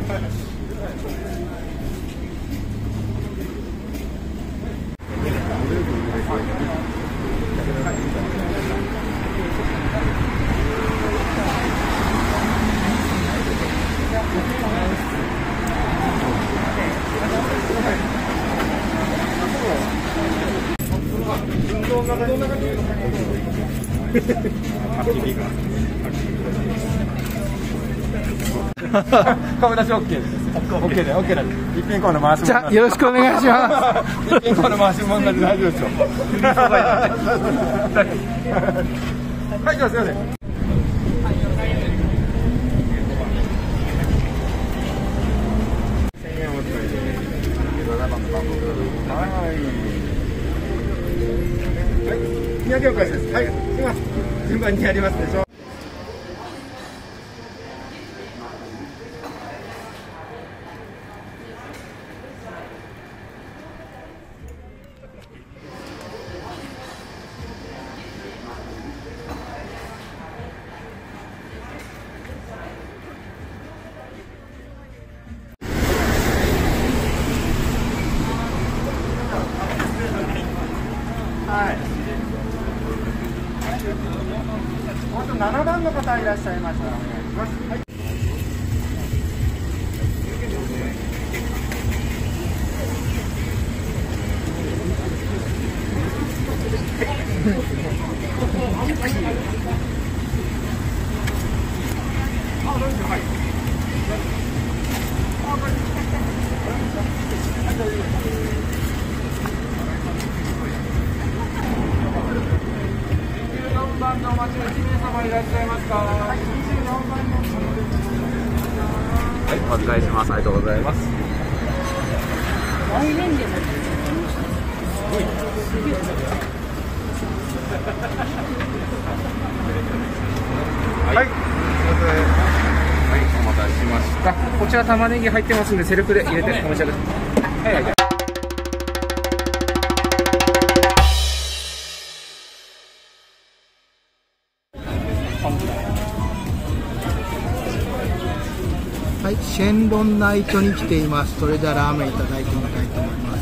顔出し OK です。OK で OK なんで。一品コーナー回しも。 じゃあよろしくお願いします。 一品コーナー回しもんなんで大丈夫ですよ。はい、じゃあすいません。1000円お使いで7番の番号ください。はい。はい、三宅お返しです。はい、すいません。順番にやりますでしょ。はい。あと7番の方いらっしゃいました。お願いします。はい。24番のお待ちの1名様いらっしゃいますか。はい、24番の。はい、お預かりします。ありがとうございます。はい、すみません。はい、お待たせしました。こちら玉ねぎ入ってますんで、セルフで入れてお召し上がり。はい。 はい、シェンロンナイトに来ています。それではラーメンいただいてみたいと思います。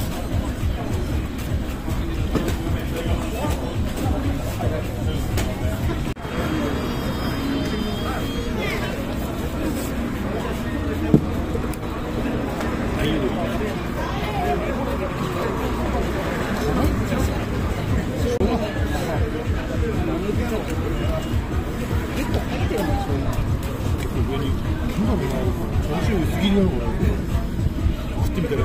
薄切りなのかな。食ってみたら違う。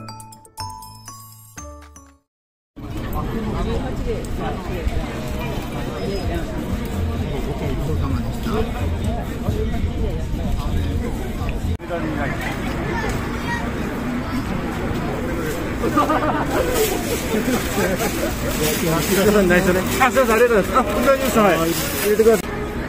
18で。 ごちそうさまでした。 内緒ね。あ、すみません、ありがとうございます。あ、大丈夫です。はい。入れてください。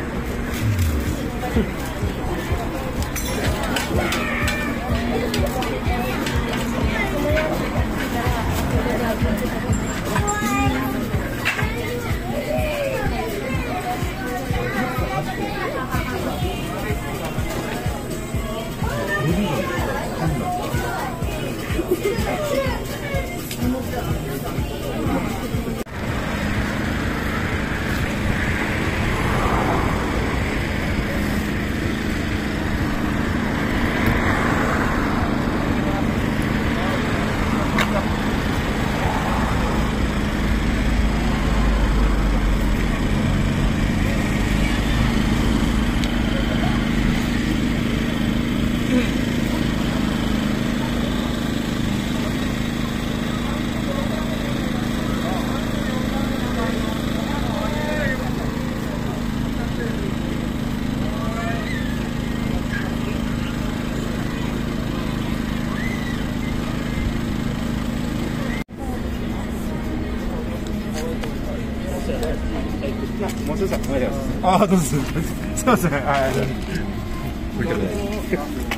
もう少しお願いします。 ああ、どうぞ。すみません。はい。 ご協力。